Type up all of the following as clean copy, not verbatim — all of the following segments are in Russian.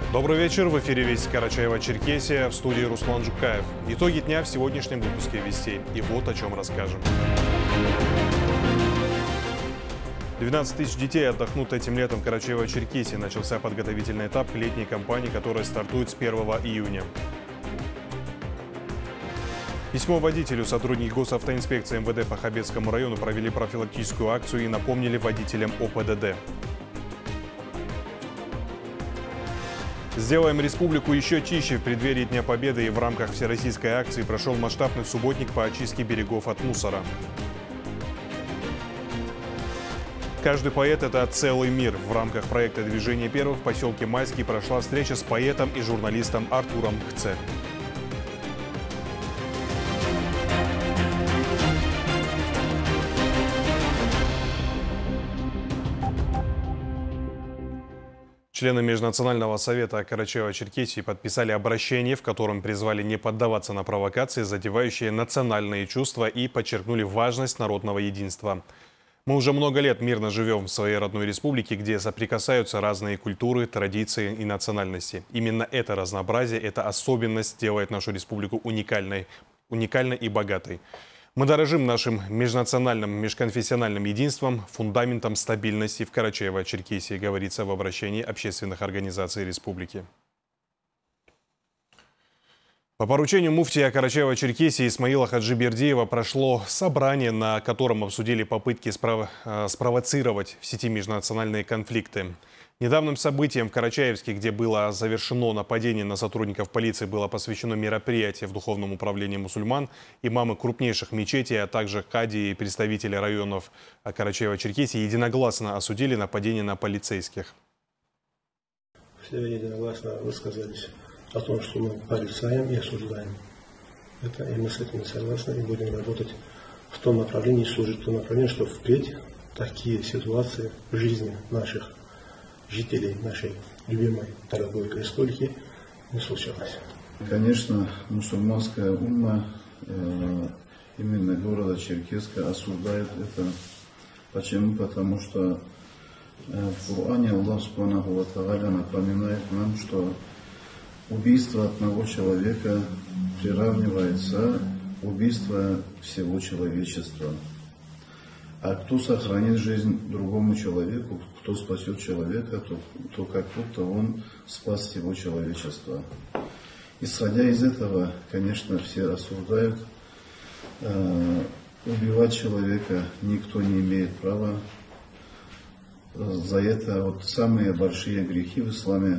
Добрый вечер. В эфире «Вести Карачаево-Черкесия», в студии Руслан Жукаев. Итоги дня в сегодняшнем выпуске «Вестей». И вот о чем расскажем. 12 тысяч детей отдохнут этим летом в Карачаево-Черкесии. Начался подготовительный этап к летней кампании, которая стартует с 1 июня. Письмо водителю. Сотрудники госавтоинспекции МВД по Хабецкому району провели профилактическую акцию и напомнили водителям о ПДД. Сделаем республику еще чище. В преддверии Дня Победы и в рамках всероссийской акции прошел масштабный субботник по очистке берегов от мусора. Каждый поэт – это целый мир. В рамках проекта «Движение первых» в поселке Майский прошла встреча с поэтом и журналистом Артуром Хце. Члены Межнационального совета Карачаево-Черкесии подписали обращение, в котором призвали не поддаваться на провокации, задевающие национальные чувства, и подчеркнули важность народного единства. Мы уже много лет мирно живем в своей родной республике, где соприкасаются разные культуры, традиции и национальности. Именно это разнообразие, эта особенность делает нашу республику уникальной и богатой. Мы дорожим нашим межнациональным, межконфессиональным единством, фундаментом стабильности в Карачаево-Черкесии, говорится в обращении общественных организаций республики. По поручению муфтия Карачаево-Черкесии Исмаила Хаджибердиева прошло собрание, на котором обсудили попытки спровоцировать в сети межнациональные конфликты. Недавним событием в Карачаевске, где было завершено нападение на сотрудников полиции, было посвящено мероприятие в Духовном управлении мусульман. Имамы крупнейших мечетей, а также кади и представители районов Карачаево-Черкесии единогласно осудили нападение на полицейских. Все единогласно высказались о том, что мы порицаем и осуждаем. И мы с этим согласны и будем работать в том направлении, служить в том направлении, чтобы впредь такие ситуации в жизни наших жителей нашей любимой дорогой республики не случалось. Конечно, мусульманская умма, именно города Черкесска, осуждает это. Почему? Потому что в Коране Аллах Субханаху ва Тааля напоминает нам, что убийство одного человека приравнивается к убийству всего человечества. А кто сохранит жизнь другому человеку, кто спасет человека, то как будто он спас всего человечества. Исходя из этого, конечно, все осуждают. Убивать человека никто не имеет права. За это самые большие грехи в исламе.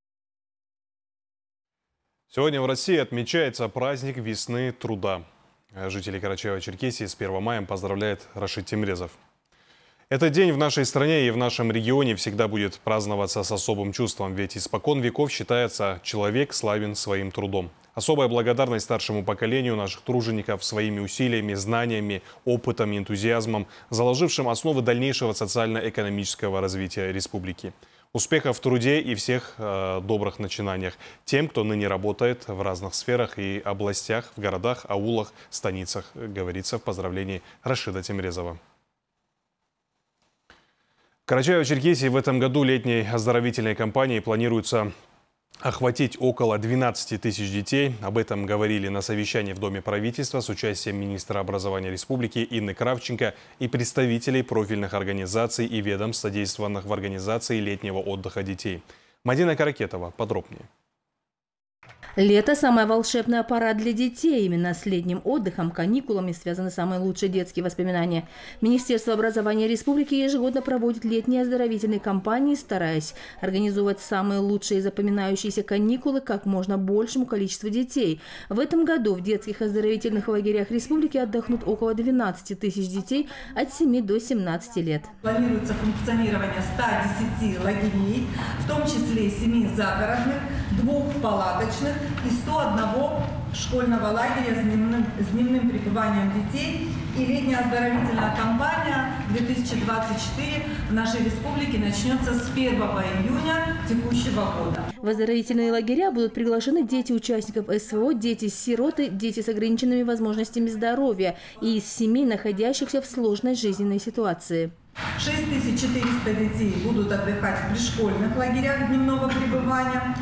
Сегодня в России отмечается праздник весны труда. Жители Карачаево-Черкесии с 1 мая поздравляет Рашид Темрезов. Этот день в нашей стране и в нашем регионе всегда будет праздноваться с особым чувством, ведь испокон веков считается, человек славен своим трудом. Особая благодарность старшему поколению наших тружеников своими усилиями, знаниями, опытом и энтузиазмом, заложившим основы дальнейшего социально-экономического развития республики. Успехов в труде и всех добрых начинаниях тем, кто ныне работает в разных сферах и областях, в городах, аулах, станицах, говорится в поздравлении Рашида Темрезова. В Карачаево-Черкесии в этом году летней оздоровительной кампанией планируется охватить около 12 тысяч детей. Об этом говорили на совещании в Доме правительства с участием министра образования республики Инны Кравченко и представителей профильных организаций и ведомств, задействованных в организации летнего отдыха детей. Мадина Каракетова подробнее. Лето – самая волшебная пора для детей. Именно с летним отдыхом, каникулами связаны самые лучшие детские воспоминания. Министерство образования республики ежегодно проводит летние оздоровительные кампании, стараясь организовать самые лучшие и запоминающиеся каникулы как можно большему количеству детей. В этом году в детских оздоровительных лагерях республики отдохнут около 12 тысяч детей от 7 до 17 лет. Планируется функционирование 110 лагерей, в том числе 7 загородных, 2 палаточных и 101 школьного лагеря с дневным пребыванием детей. И летняя оздоровительная кампания 2024 в нашей республике начнется с 1 июня текущего года. В оздоровительные лагеря будут приглашены дети участников СВО, дети-сироты, дети с ограниченными возможностями здоровья и из семей, находящихся в сложной жизненной ситуации. 6400 детей будут отдыхать в пришкольных лагерях дневного пребывания.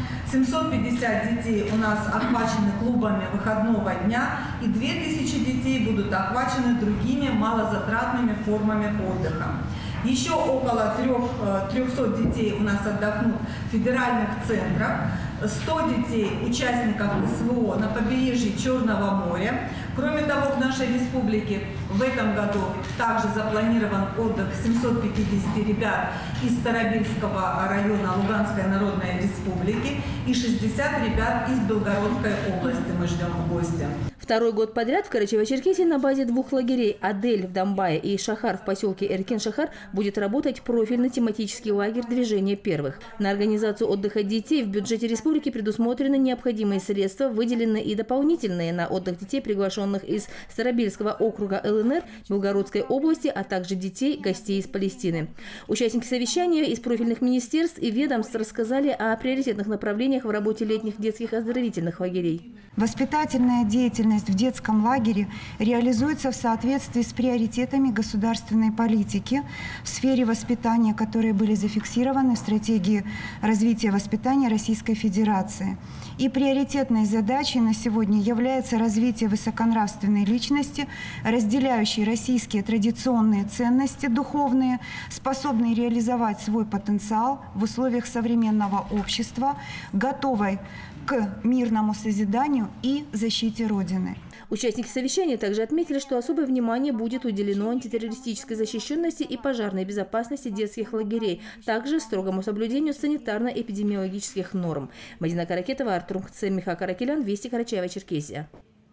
750 детей у нас охвачены клубами выходного дня. И 2000 детей будут охвачены другими малозатратными формами отдыха. Еще около 300 детей у нас отдохнут в федеральных центрах. 100 детей участников СВО на побережье Черного моря. Кроме того, в нашей республике в этом году также запланирован отдых 750 ребят из Старобельского района Луганской Народной Республики и 60 ребят из Белгородской области мы ждем в гости. Второй год подряд в Карачаево-Черкесии на базе двух лагерей «Адель» в Домбае и «Шахар» в поселке Эркин-Шахар будет работать профильный тематический лагерь «Движение первых». На организацию отдыха детей в бюджете республики предусмотрены необходимые средства, выделены и дополнительные на отдых детей, приглашенных из Старобельского округа ЛНР, Белгородской области, а также детей, гостей из Палестины. Участники совещания из профильных министерств и ведомств рассказали о приоритетных направлениях в работе летних детских оздоровительных лагерей. Воспитательная деятельность в детском лагере реализуется в соответствии с приоритетами государственной политики в сфере воспитания, которые были зафиксированы в стратегии развития воспитания Российской Федерации. И приоритетной задачей на сегодня является развитие высоконравственной личности, разделяющей российские традиционные ценности духовные, способной реализовать свой потенциал в условиях современного общества, готовой к мирному созиданию и защите Родины. Участники совещания также отметили, что особое внимание будет уделено антитеррористической защищенности и пожарной безопасности детских лагерей, также строгому соблюдению санитарно-эпидемиологических норм. Мадина Каракетова, Артур Мкцем, Миха Каракелян, Вести, Карачаево-Черкесия.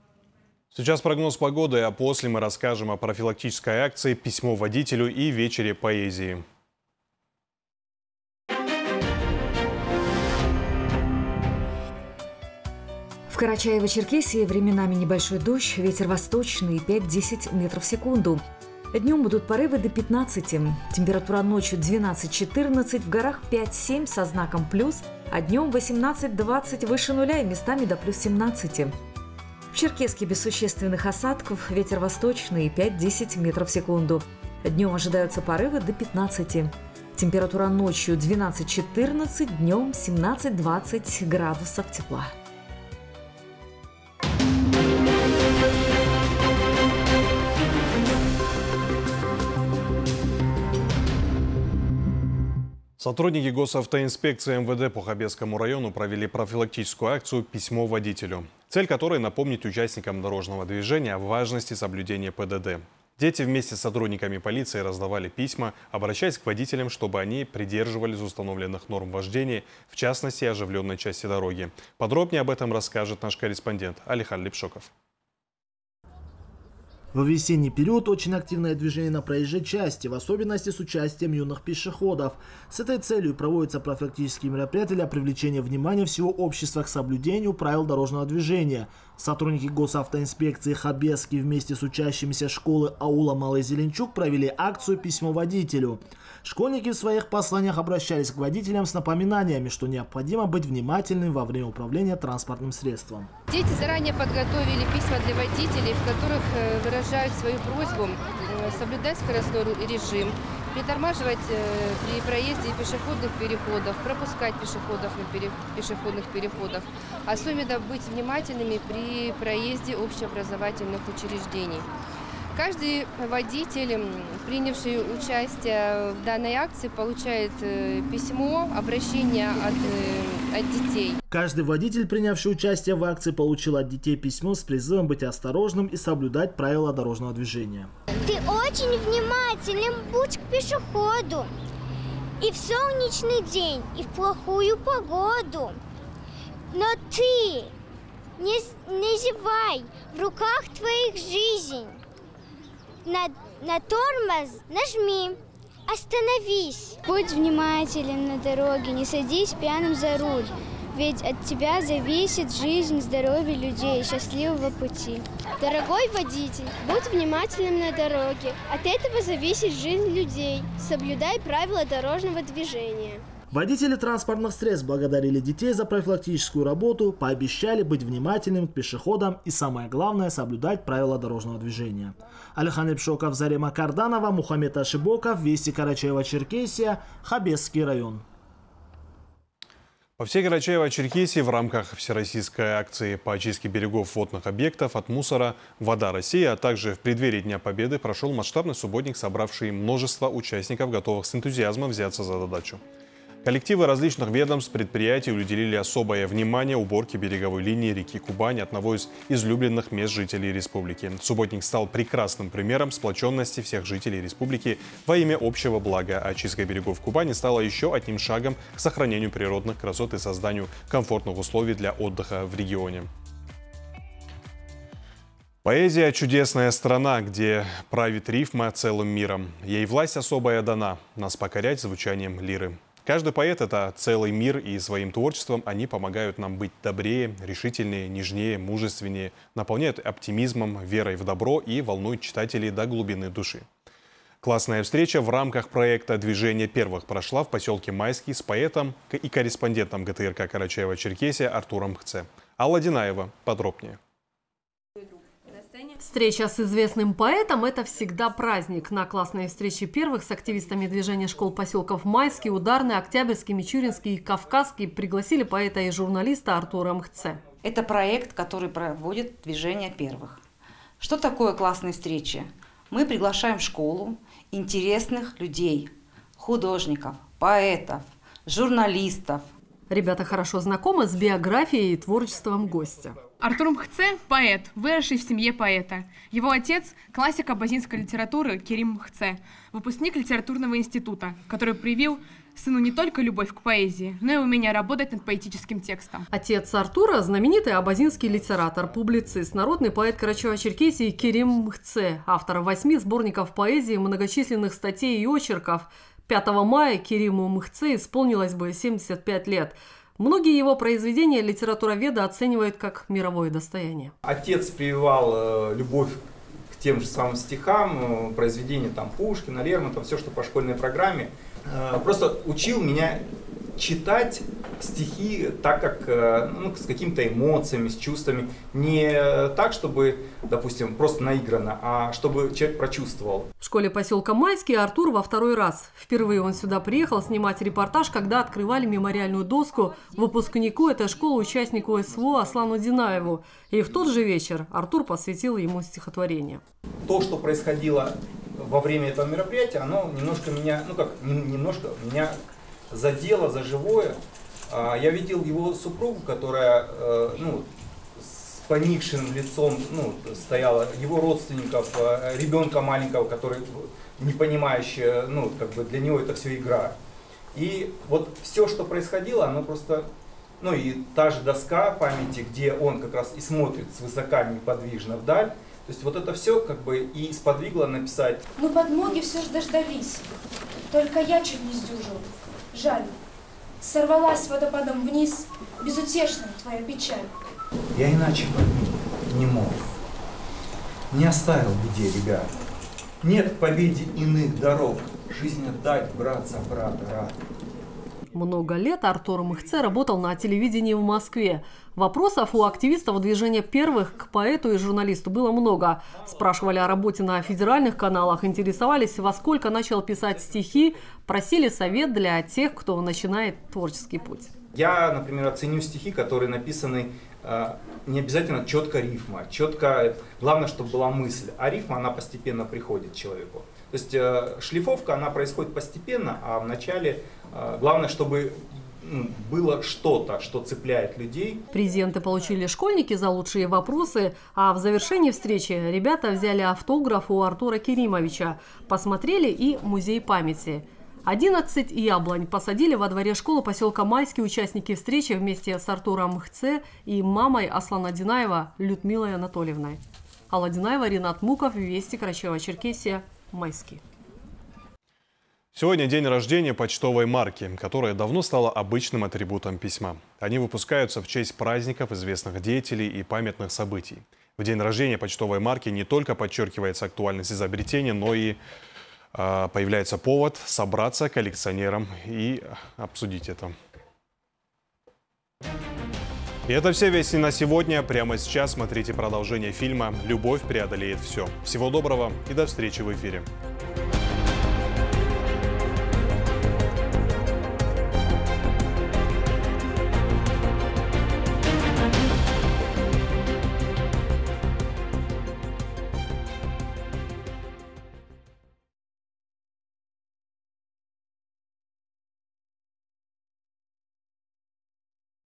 Сейчас прогноз погоды, а после мы расскажем о профилактической акции «Письмо водителю» и вечере поэзии. В Карачаево-Черкесии временами небольшой дождь, ветер восточный 5-10 метров в секунду. Днем будут порывы до 15. Температура ночью 12-14, в горах 5-7 со знаком плюс, а днем 18-20 выше нуля и местами до плюс 17. В Черкесске без существенных осадков, ветер восточный 5-10 метров в секунду. Днем ожидаются порывы до 15. Температура ночью 12-14, днем 17-20 градусов тепла. Сотрудники госавтоинспекции МВД по Хабесскому району провели профилактическую акцию «Письмо водителю», цель которой напомнить участникам дорожного движения о важности соблюдения ПДД. Дети вместе с сотрудниками полиции раздавали письма, обращаясь к водителям, чтобы они придерживались установленных норм вождения, в частности, оживленной части дороги. Подробнее об этом расскажет наш корреспондент Алихан Лепшоков. В весенний период очень активное движение на проезжей части, в особенности с участием юных пешеходов. С этой целью проводятся профилактические мероприятия для привлечения внимания всего общества к соблюдению правил дорожного движения. Сотрудники госавтоинспекции Хабесский вместе с учащимися школы аула Малый Зеленчук провели акцию «Письмо водителю». Школьники в своих посланиях обращались к водителям с напоминаниями, что необходимо быть внимательным во время управления транспортным средством. Дети заранее подготовили письма для водителей, в которых выражают свою просьбу соблюдать скоростной режим, притормаживать при проезде пешеходных переходов, пропускать пешеходов на пешеходных переходах, особенно быть внимательными при проезде общеобразовательных учреждений. Каждый водитель, принявший участие в данной акции, получает письмо, обращение от детей. Каждый водитель, принявший участие в акции, получил от детей письмо с призывом быть осторожным и соблюдать правила дорожного движения. Ты очень внимателен, будь к пешеходу. И в солнечный день, и в плохую погоду. Но ты не зевай, в руках твоих жизнь. На тормоз нажми, остановись. Будь внимателен на дороге, не садись пьяным за руль. Ведь от тебя зависит жизнь, здоровье людей. Счастливого пути. Дорогой водитель, будь внимательным на дороге. От этого зависит жизнь людей. Соблюдай правила дорожного движения. Водители транспортных средств благодарили детей за профилактическую работу, пообещали быть внимательным к пешеходам и, самое главное, соблюдать правила дорожного движения. Алихан Ипшоков, Зарема Карданова, Мухаммед Ашибоков, Вести, Карачаево-Черкесия, Хабесский район. По всей Карачаево-Черкесии в рамках всероссийской акции по очистке берегов водных объектов от мусора «Вода России», а также в преддверии Дня Победы прошел масштабный субботник, собравший множество участников, готовых с энтузиазмом взяться за задачу. Коллективы различных ведомств, предприятий уделили особое внимание уборке береговой линии реки Кубань, одного из излюбленных мест жителей республики. Субботник стал прекрасным примером сплоченности всех жителей республики во имя общего блага. Очистка берегов Кубани стала еще одним шагом к сохранению природных красот и созданию комфортных условий для отдыха в регионе. Поэзия – чудесная страна, где правит рифма целым миром. Ей власть особая дана – нас покорять звучанием лиры. Каждый поэт – это целый мир, и своим творчеством они помогают нам быть добрее, решительнее, нежнее, мужественнее, наполняют оптимизмом, верой в добро и волнуют читателей до глубины души. Классная встреча в рамках проекта «Движение первых» прошла в поселке Майский с поэтом и корреспондентом ГТРК Карачаево-Черкесия Артуром Хце. Алла Динаева подробнее. Встреча с известным поэтом – это всегда праздник. На классной встрече первых с активистами движения школ поселков Майский, Ударный, Октябрьский, Мичуринский и Кавказский пригласили поэта и журналиста Артура Мхце. Это проект, который проводит движение первых. Что такое классные встречи? Мы приглашаем в школу интересных людей, художников, поэтов, журналистов. Ребята хорошо знакомы с биографией и творчеством гостя. Артур Мхце – поэт, выросший в семье поэта. Его отец – классик абазинской литературы Керим Мхце, выпускник литературного института, который привил сыну не только любовь к поэзии, но и умение работать над поэтическим текстом. Отец Артура – знаменитый абазинский литератор, публицист, народный поэт Карачаево-Черкесии Керим Мхце, автор 8 сборников поэзии, многочисленных статей и очерков. 5 мая Кериму Мхце исполнилось бы 75 лет. Многие его произведения литературоведы оценивают как мировое достояние. Отец прививал любовь к тем же самым стихам, произведения там Пушкина, Лермонтова, все, что по школьной программе. Просто учил меня читать стихи так, как с какими-то эмоциями, с чувствами. Не так, чтобы, допустим, просто наигранно, а чтобы человек прочувствовал. В школе поселка Майский Артур во второй раз. Впервые он сюда приехал снимать репортаж, когда открывали мемориальную доску выпускнику этой школы, участнику СВО Аслану Динаеву. И в тот же вечер Артур посвятил ему стихотворение. То, что происходило во время этого мероприятия, оно немножко меня, меня задело за живое. Я видел его супругу, которая с поникшим лицом стояла, его родственников, ребенка маленького, который не понимающий, для него это все игра. И вот все, что происходило, оно просто, и та же доска памяти, где он как раз и смотрит свысока неподвижно вдаль, то есть вот это все и сподвигло написать. Мы подмоги все же дождались, только я чуть не сдюжил. Жаль, сорвалась водопадом вниз, безутешная твоя печаль. Я иначе не мог, не оставил беде, ребят. Нет к победе иных дорог, жизнь отдать, брат за брата рад. Много лет Артур Мхце работал на телевидении в Москве. Вопросов у активистов движения первых к поэту и журналисту было много. Спрашивали о работе на федеральных каналах, интересовались, во сколько начал писать стихи, просили совет для тех, кто начинает творческий путь. Я, например, оценю стихи, которые написаны не обязательно четко рифма, четко, главное, чтобы была мысль, а рифма, она постепенно приходит к человеку. То есть шлифовка, она происходит постепенно, а вначале главное, чтобы было что-то, что цепляет людей. Презенты получили школьники за лучшие вопросы, а в завершении встречи ребята взяли автограф у Артура Керимовича, посмотрели и музей памяти. 11 яблонь посадили во дворе школы поселка Майский участники встречи вместе с Артуром Мхце и мамой Аслана Динаева Людмилой Анатольевной. Алла Динаева, Ринат Муков, Вести, Карачаево-Черкесия, Майский. Сегодня день рождения почтовой марки, которая давно стала обычным атрибутом письма. Они выпускаются в честь праздников, известных деятелей и памятных событий. В день рождения почтовой марки не только подчеркивается актуальность изобретения, но и появляется повод собраться коллекционерам и обсудить это. И это все вести на сегодня. Прямо сейчас смотрите продолжение фильма «Любовь преодолеет все». Всего доброго и до встречи в эфире.